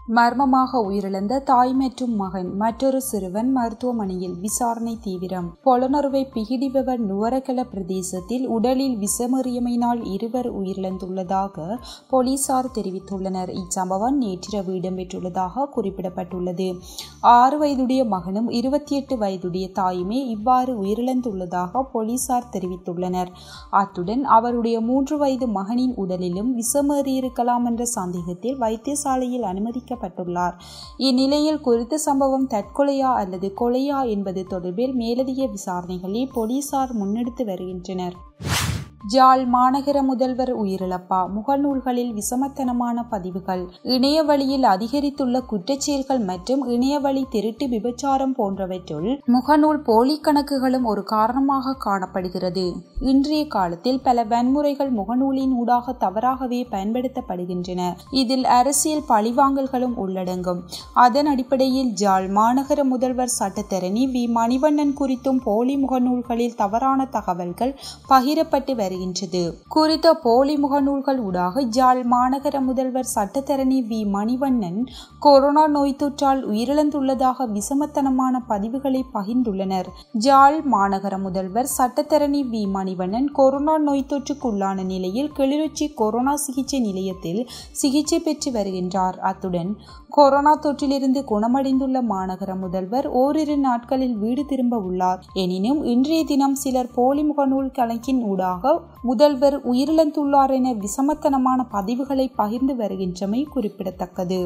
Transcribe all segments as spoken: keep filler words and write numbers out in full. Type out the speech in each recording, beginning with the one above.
மர்மமாக உயிரிழந்த தாய் மற்றும் மகன். மற்றொரு சிறுவன் மருத்துவமனையில். விசாரணை தீவிரம். பொலனறுவை பிகிடிபவ நுவரகல பிரதேசத்தில் உடலில் விஷமறியமையினால் இருவர் உயிரிழந்துள்ளதாக போலீசார் தெரிவித்துள்ளனர். இச்சம்பவம் நேற்றிரவு இடம்பெற்றுள்ளதாக குறிப்பிடப்பட்டுள்ளது. ஆறு வயதுடைய மகனும் இருபத்தி எட்டு வயதுடைய தாயுமே இவ்வாறு உயிரிழந்துள்ளதாக போலீசார் தெரிவித்துள்ளனர். அத்துடன் அவருடைய மூன்று வயது மகனின் உடலிலும் விஷமேறியிருக்கலாம் என்ற சந்தேகத்தில் வைத்தியசாலையில் அனுமதிக்க பட்டுள்ளார். இந்நிலையில் குறித்த சம்பவம் தற்கொலையா அல்லது கொலையா என்பது தொடர்பில் மேலதிக விசாரணைகளை போலீசார் முன்னெடுத்து வருகின்றனர். ஜாழ் மாநகர முதல்வர் உயிரிழப்பா. முகநூல்களில் விசமத்தனமான பதிவுகள். இணையவழியில் அதிகரித்துள்ள குற்றச்செயல்கள் மற்றும் இணையவழி திருட்டு விபச்சாரம் போன்றவற்றுள் முகநூல் போலி கணக்குகளும் ஒரு காரணமாக காணப்படுகிறது. இன்றைய காலத்தில் பல வன்முறைகள் முகநூலின் ஊடாக தவறாகவே பயன்படுத்தப்படுகின்றன. இதில் அரசியல் பழிவாங்கல்களும் உள்ளடங்கும். அதன் அடிப்படையில் ஜாழ் மாநகர முதல்வர் சட்டத்தரணி வி மணிவண்ணன் குறித்தும் போலி முகநூல்களில் தவறான தகவல்கள் பகிரப்பட்டு வருகின்றன. குறித்த போலி முகநூல்கள் ஊடாக ஜாழ் மாநகர முதல்வர் சட்டத்தரணி வி மணிவண்ணன் கொரோனா நோய் தொற்றால் உயிரிழந்துள்ளதாக விசமத்தனமான பதிவுகளை பகிர்ந்துள்ளனர். ஜாழ் மாநகர முதல்வர் சட்டத்தரணி வி மணிவண்ணன் கொரோனா நோய் தொற்றுக்குள்ளான நிலையில் கிளிநொச்சி கொரோனா சிகிச்சை நிலையத்தில் சிகிச்சை பெற்று வருகின்றார். அத்துடன் கொரோனா தொற்றிலிருந்து குணமடைந்துள்ள மாநகர முதல்வர் ஓரிரு நாட்களில் வீடு திரும்ப உள்ளார். எனினும் இன்றைய தினம் சிலர் போலி முகநூல் கணக்கின் ஊடாக முதல்வர் உயிரிழந்துள்ளார் என விசமத்தனமான பதிவுகளை பகிர்ந்து வருகின்றமை குறிப்பிடத்தக்கது.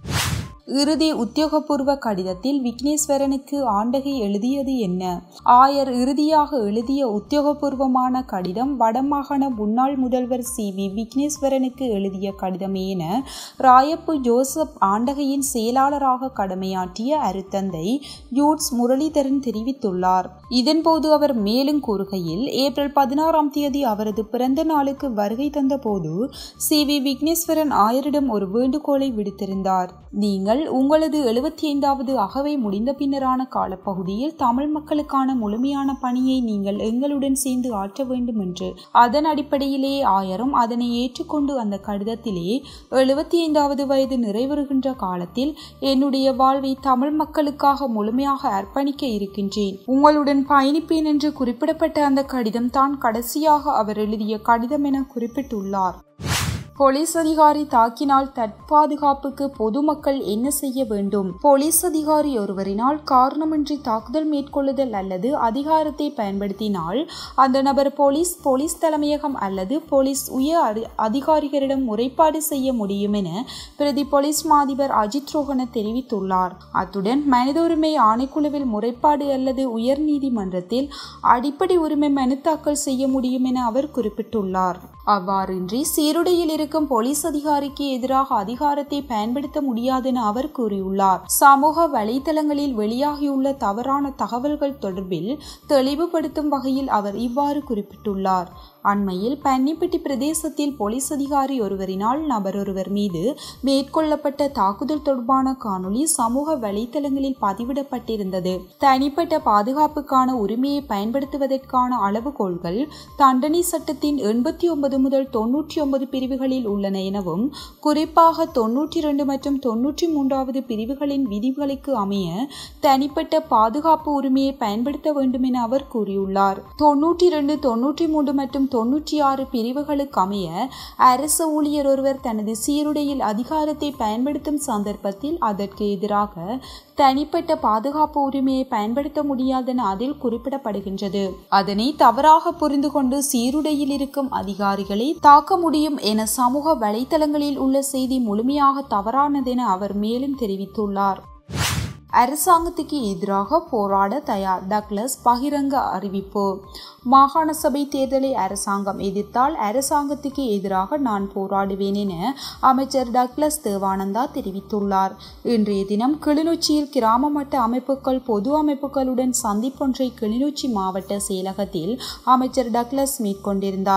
இறுதி உத்தியோகபூர்வ கடிதத்தில் விக்னேஸ்வரனுக்கு ஆண்டகை எழுதியது என்ன? ஆயர் இறுதியாக எழுதிய உத்தியோகபூர்வமான கடிதம் வடமாகாண முன்னாள் முதல்வர் சி வி விக்னேஸ்வரனுக்கு எழுதிய கடிதமே என ராயப்பு ஜோசப் ஆண்டகையின் செயலாளராக கடமையாற்றிய அருத்தந்தை யூட்ஸ் முரளிதரன் தெரிவித்துள்ளார். இதன்போது அவர் மேலும் கூறுகையில், ஏப்ரல் பதினாறாம் தேதி அவரது பிறந்த நாளுக்கு வருகை தந்த போது சி வி விக்னேஸ்வரன் ஆயரிடம் ஒரு வேண்டுகோளை விடுத்திருந்தார். நீங்கள் உங்களது எழுபத்தி ஐந்தாவது அகவை முடிந்த பின்னரான காலப்பகுதியில் தமிழ் மக்களுக்கான முழுமையான பணியை நீங்கள் எங்களுடன் சேர்ந்து ஆற்ற வேண்டும் என்று. அதன் அடிப்படையிலே ஆயரும் அதனை ஏற்றுக்கொண்டு அந்த கடிதத்திலே எழுபத்தி ஐந்தாவது வயது நிறைவேறுகின்ற காலத்தில் என்னுடைய வாழ்வை தமிழ் மக்களுக்காக முழுமையாக அர்ப்பணிக்க இருக்கின்றேன், உங்களுடன் பயணிப்பேன் என்று குறிப்பிடப்பட்ட அந்த கடிதம் தான் கடைசியாக அவர் எழுதிய கடிதம் என குறிப்பிட்டுள்ளார். போலீஸ் அதிகாரி தாக்கினால் தற்பாதுகாப்புக்கு பொதுமக்கள் என்ன செய்ய வேண்டும்? போலீஸ் அதிகாரி ஒருவரினால் காரணமின்றி தாக்குதல் மேற்கொள்ளுதல் அல்லது அதிகாரத்தை பயன்படுத்தினால் அந்த நபர் போலீஸ் போலீஸ் தலைமையகம் அல்லது போலீஸ் உயர் அதிகாரிகளிடம் முறைப்பாடு செய்ய முடியும் என பிரதி போலீஸ் மாதிபர் அஜித் ரோஹன தெரிவித்துள்ளார். அத்துடன் மனித உரிமை ஆணைக்குழுவில் முறைப்பாடு அல்லது உயர் நீதிமன்றத்தில் அடிப்படை உரிமை மனு தாக்கல் செய்ய முடியும் என அவர் குறிப்பிட்டுள்ளார். அவ்வாறின்றி சீருடையில் இருக்கும் போலீஸ் அதிகாரிக்கு எதிராக அதிகாரத்தை பயன்படுத்த முடியாது என அவர் கூறியுள்ளார். சமூக வலைதளங்களில் வெளியாகியுள்ள தவறான தகவல்கள் தொடர்பில் தெளிவுபடுத்தும் வகையில் அவர் இவ்வாறு குறிப்பிட்டுள்ளார். அண்மையில் பன்னிப்பட்டி பிரதேசத்தில் போலீஸ் அதிகாரி ஒருவரினால் நபர் ஒருவர் மீது மேற்கொள்ளப்பட்ட தாக்குதல் தொடர்பான காணொலி சமூக வலைதளங்களில் பதிவிடப்பட்டிருந்தது. தனிப்பட்ட பாதுகாப்புக்கான உரிமையை பயன்படுத்துவதற்கான அளவுகோல்கள் தண்டனை சட்டத்தின் எண்பத்தி ஒன்பது முதல் தொன்னூற்றி ஒன்பது பிரிவுகளில் உள்ளன எனவும் குறிப்பாக தொன்னூற்றி இரண்டு மற்றும் தொன்னூற்றி மூன்றாவது பிரிவுகளின் விதிகளுக்கு அமைய தனிப்பட்ட பாதுகாப்பு உரிமையை பயன்படுத்த வேண்டும் என அவர் கூறியுள்ளார். தொன்னூற்றி இரண்டு தொன்னூற்றி மூன்று மற்றும் தொன்னூற்றி ஆறு பிரிவுகளுக்கு அமைய அரசு ஊழியர் ஒருவர் தனது சீருடையில் அதிகாரத்தை பயன்படுத்தும் சந்தர்ப்பத்தில் அதற்கு எதிராக தனிப்பட்ட பாதுகாப்பு உரிமையை பயன்படுத்த முடியாதென அதில் குறிப்பிடப்படுகின்றது. அதனை தவறாக புரிந்து கொண்டு சீருடையில் இருக்கும் அதிகாரிகளை தாக்க முடியும் என சமூக வலைதளங்களில் உள்ள செய்தி முழுமையாக தவறானதென அவர் மேலும் தெரிவித்துள்ளார். அரசாங்கத்துக்கு எதிராக போராட தயார். டக்ளஸ் பகிரங்க அறிவிப்பு. மாகாண சபை தேர்தலை அரசாங்கம் எதிர்த்தால் அரசாங்கத்துக்கு எதிராக நான் போராடுவேன் என அமைச்சர் டக்ளஸ் தேவானந்தா தெரிவித்துள்ளார். இன்றைய தினம் கிளிநொச்சியில் கிராம மட்ட அமைப்புகள் பொது அமைப்புகளுடன் சந்திப்பொன்றை கிளிநொச்சி மாவட்ட செயலகத்தில் அமைச்சர் டக்ளஸ் மேற்கொண்டிருந்தார்.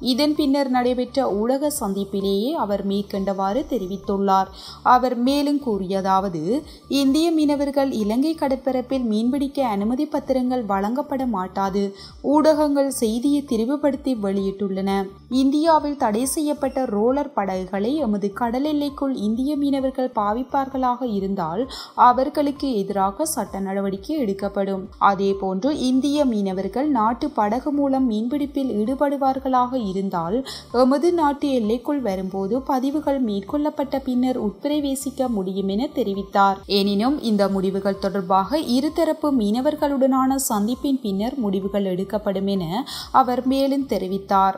இதன் பின்னர் நடைபெற்ற ஊடக சந்திப்பிலேயே அவர் மேற்கண்டவாறு தெரிவித்துள்ளார். அவர் மேலும் கூறியதாவது, இந்திய மீனவர்கள் இலங்கை கடற்பரப்பில் மீன்பிடிக்க அனுமதி பத்திரங்கள் வழங்கப்பட மாட்டாது. ஊடகங்கள் செய்தியை திரிவுபடுத்தி வெளியிட்டுள்ளன. இந்தியாவில் தடை செய்யப்பட்ட ரோலர் படகுகளை எமது கடல் எல்லைக்குள் இந்திய மீனவர்கள் பாவிப்பார்களாக இருந்தால் அவர்களுக்கு எதிராக சட்ட நடவடிக்கை எடுக்கப்படும். அதேபோன்று இந்திய மீனவர்கள் நாட்டு படகு மூலம் மீன்பிடிப்பில் ஈடுபடுவார்களாக இருந்தால் எமது நாட்டு எல்லைக்குள் வரும்போது பதிவுகள் மேற்கொள்ளப்பட்ட பின்னர் உட்பிரவேசிக்க முடியும் என தெரிவித்தார். எனினும் இந்த முடிவுகள் தொடர்பாக இருதரப்பு மீனவர்களுடனான சந்திப்பின் பின்னர் முடிவுகள் எடுக்கப்படும் என அவர் மேலும் தெரிவித்தார்.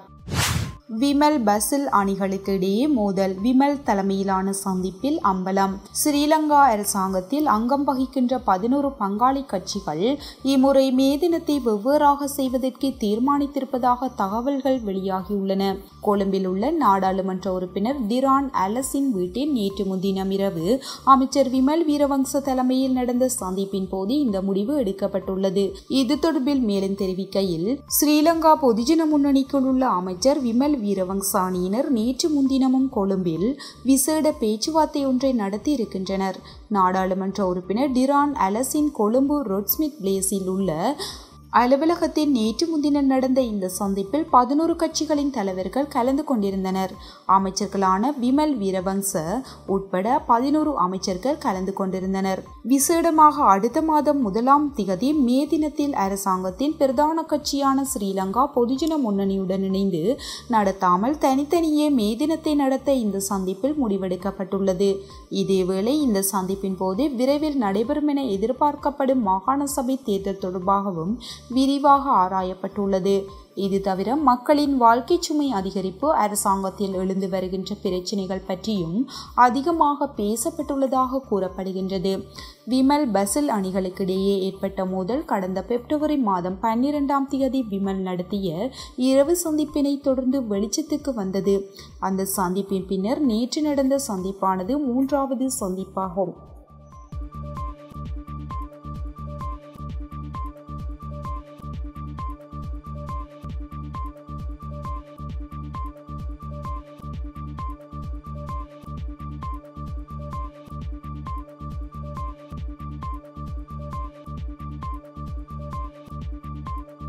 விமல் பசில் அணிகளுக்கு இடையே மோதல், விமல் தலைமையிலான சந்திப்பில் அம்பலம். ஸ்ரீலங்கா அரசாங்கத்தில் அங்கம் வகிக்கின்ற பதினோரு பங்காளி கட்சிகள் இம்முறை மே தினத்தை வெவ்வேறாக செய்வதற்கு தீர்மானித்திருப்பதாக தகவல்கள் வெளியாகியுள்ளன. கொழும்பில் உள்ள நாடாளுமன்ற உறுப்பினர் டிரான் அலஸின் வீட்டில் நேற்று முன்தினம் இரவு அமைச்சர் விமல் வீரவங்ச தலைமையில் நடந்த சந்திப்பின் போது இந்த முடிவு எடுக்கப்பட்டுள்ளது. இது தொடர்பில் மேலும் தெரிவிக்கையில், ஸ்ரீலங்கா பொதுஜன முன்னணிக்குள் உள்ள அமைச்சர் விமல் வீரவங்ச அணியினர் நேற்று முன்தினமும் கொழும்பில் விசேட பேச்சுவார்த்தை ஒன்றை நடத்தி இருக்கின்றனர். நாடாளுமன்ற உறுப்பினர் டிரான் அலஸின் கொழும்பு ரோட்ஸ்மித் பிளேஸில் உள்ள அலுவலகத்தில் நேற்று முன்தினம் நடந்த இந்த சந்திப்பில் பதினோரு கட்சிகளின் தலைவர்கள் கலந்து கொண்டிருந்தனர். அமைச்சர்களான விமல் வீரவங்ச உட்பட பதினோரு அமைச்சர்கள் கலந்து கொண்டிருந்தனர். விசேடமாக அடுத்த மாதம் முதலாம் திகதி மே தினத்தில் அரசாங்கத்தின் பிரதான கட்சியான ஸ்ரீலங்கா பொதுஜன முன்னணியுடன் இணைந்து நடத்தாமல் தனித்தனியே மே தினத்தை நடத்த இந்த சந்திப்பில் முடிவெடுக்கப்பட்டுள்ளது. இதேவேளை இந்த சந்திப்பின் போது விரைவில் நடைபெறும் என எதிர்பார்க்கப்படும் மாகாண சபை தேர்தல் தொடர்பாகவும் விரிவாக ஆராயப்பட்டுள்ளது. இது தவிர மக்களின் வாழ்க்கை சுமை அதிகரிப்பு, அரசாங்கத்தில் எழுந்து வருகின்ற பிரச்சினைகள் பற்றியும் அதிகமாக பேசப்பட்டுள்ளதாக கூறப்படுகின்றது. விமல் பசில் அணிகளுக்கிடையே ஏற்பட்ட மோதல் கடந்த பிப்ரவரி மாதம் பன்னிரெண்டாம் தேதி விமல் நடத்திய இரவு சந்திப்பினை தொடர்ந்து வெளிச்சத்துக்கு வந்தது. அந்த சந்திப்பின் பின்னர் நேற்று நடந்த சந்திப்பானது மூன்றாவது சந்திப்பாகும்.